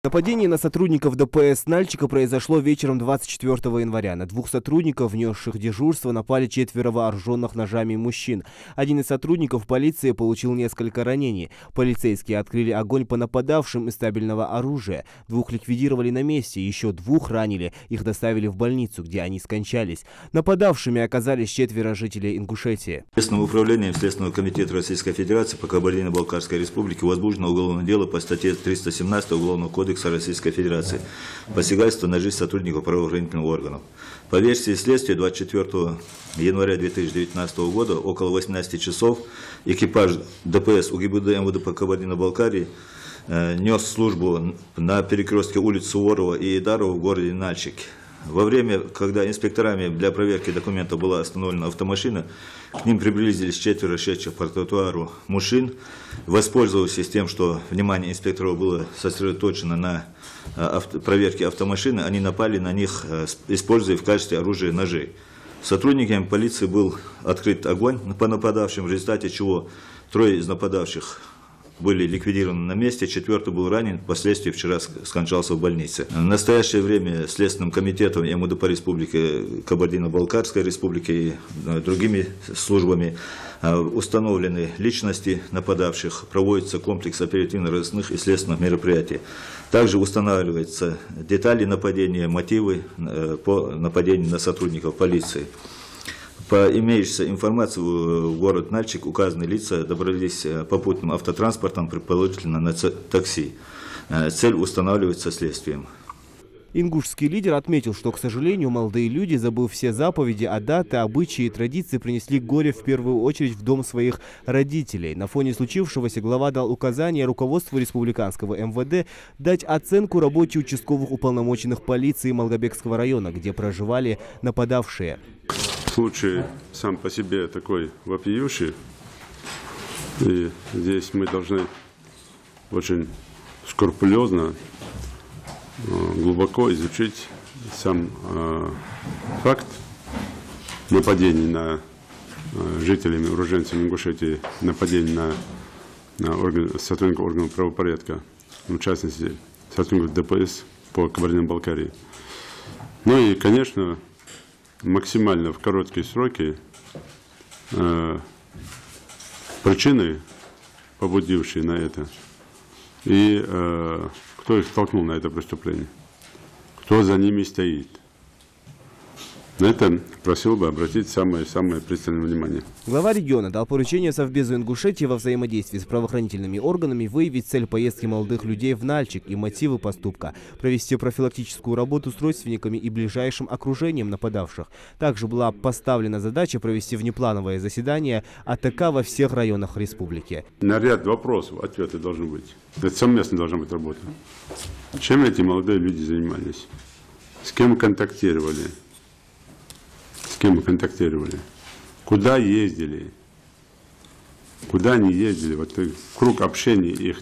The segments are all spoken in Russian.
Нападение на сотрудников ДПС Нальчика произошло вечером 24 января. На двух сотрудников, внесших дежурство, напали 4 вооруженных ножами мужчин. Один из сотрудников полиции получил несколько ранений. Полицейские открыли огонь по нападавшим из стабильного оружия. 2 ликвидировали на месте, еще 2 ранили. Их доставили в больницу, где они скончались. Нападавшими оказались 4 жителей Ингушетии. Следственным управлением Следственного комитета Российской Федерации по Кабардино-Балкарской Республике возбуждено уголовное дело по статье 317 Уголовного кодекса Российской Федерации посягательство на жизнь сотрудников правоохранительных органов. По версии следствия, 24 января 2019 года около 18 часов экипаж ДПС УГИБД МВД по Кабардино-Балкарии нес службу на перекрестке улиц Суворова и Идарова в городе Нальчик. Во время, когда инспекторами для проверки документов была остановлена автомашина, к ним приблизились 4 шедших по тротуару мужчин. Воспользовавшись тем, что внимание инспекторов было сосредоточено на проверке автомашины, они напали на них, используя в качестве оружия ножи. Сотрудниками полиции был открыт огонь по нападавшим, в результате чего 3 из нападавших были ликвидированы на месте, 4-й был ранен, впоследствии вчера скончался в больнице. В настоящее время Следственным комитетом МВД по республике Кабардино-Балкарской республики и другими службами установлены личности нападавших, проводится комплекс оперативно-розыскных и следственных мероприятий. Также устанавливаются детали нападения, мотивы по нападению на сотрудников полиции. По имеющейся информации, в город Нальчик указанные лица добрались попутным автотранспортом, предположительно на такси. Цель устанавливается следствием. Ингушский лидер отметил, что, к сожалению, молодые люди, забыв все заповеди, даты, обычаи и традиции, принесли горе в первую очередь в дом своих родителей. На фоне случившегося глава дал указание руководству республиканского МВД дать оценку работе участковых уполномоченных полиции Малгобекского района, где проживали нападавшие. Случай сам по себе такой вопиющий, и здесь мы должны очень скрупулезно, глубоко изучить сам факт нападений на жителями, уроженцами Ингушетии, нападений на сотрудников органов правопорядка, в частности, сотрудников ДПС по Кабардино-Балкарии. Ну и, конечно, максимально в короткие сроки причины, побудившие на это, и кто их толкнул на это преступление, кто за ними стоит. На это просил бы обратить самое пристальное внимание. Глава региона дал поручение Совбезу Ингушетии во взаимодействии с правоохранительными органами выявить цель поездки молодых людей в Нальчик и мотивы поступка, провести профилактическую работу с родственниками и ближайшим окружением нападавших. Также была поставлена задача провести внеплановое заседание АТК во всех районах республики. На ряд вопросов ответы должны быть. Это совместно должна быть работа. Чем эти молодые люди занимались? С кем контактировали? С кем мы контактировали, куда ездили, куда не ездили, вот круг общения их.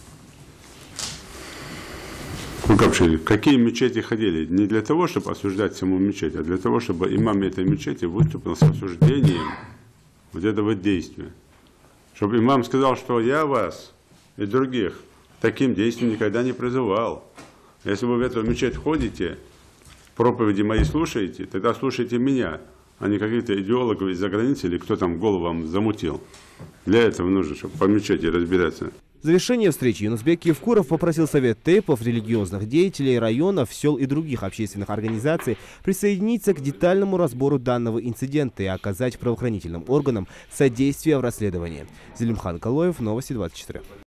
Круг общения. Какие мечети ходили? Не для того, чтобы осуждать саму мечеть, а для того, чтобы имам этой мечети выступил с осуждением вот этого действия. Чтобы имам сказал, что я вас и других таким действием никогда не призывал. Если вы в эту мечеть ходите, проповеди мои слушаете, тогда слушайте меня, а не каких-то идеологов из-за границы или кто там голову вам замутил. Для этого нужно, чтобы по мечети разбираться. В завершение встречи Юнусбек Евкуров попросил Совет ТЭПов, религиозных деятелей, районов, сел и других общественных организаций присоединиться к детальному разбору данного инцидента и оказать правоохранительным органам содействие в расследовании. Зелимхан Калоев, Новости 24.